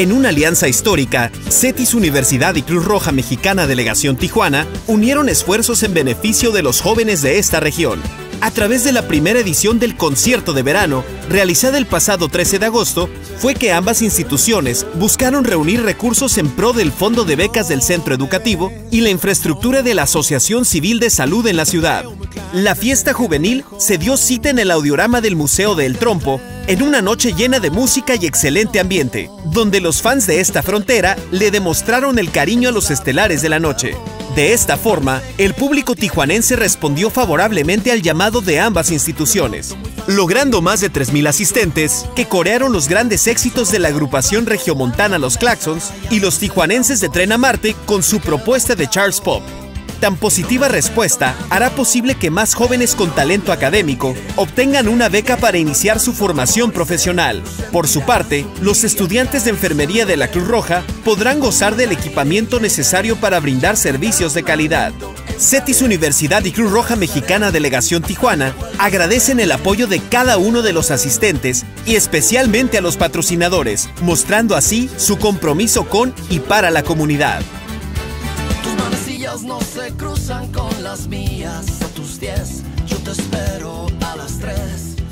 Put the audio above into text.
En una alianza histórica, CETIS Universidad y Cruz Roja Mexicana Delegación Tijuana unieron esfuerzos en beneficio de los jóvenes de esta región, a través de la primera edición del concierto de verano, realizada el pasado 13 de agosto, fue que ambas instituciones buscaron reunir recursos en pro del Fondo de Becas del Centro Educativo y la infraestructura de la Asociación Civil de Salud en la ciudad. La fiesta juvenil se dio cita en el audiorama del Museo de El Trompo, en una noche llena de música y excelente ambiente, donde los fans de esta frontera le demostraron el cariño a los estelares de la noche. De esta forma, el público tijuanense respondió favorablemente al llamado de ambas instituciones, logrando más de 3,000 asistentes que corearon los grandes éxitos de la agrupación regiomontana Los Claxons y los tijuanenses de Tren a Marte con su propuesta de Charles Pop. Tan positiva respuesta hará posible que más jóvenes con talento académico obtengan una beca para iniciar su formación profesional. Por su parte, los estudiantes de enfermería de la Cruz Roja podrán gozar del equipamiento necesario para brindar servicios de calidad. CETIS Universidad y Cruz Roja Mexicana Delegación Tijuana agradecen el apoyo de cada uno de los asistentes y especialmente a los patrocinadores, mostrando así su compromiso con y para la comunidad. No se cruzan con las mías. A tus 10 yo te espero a las 3.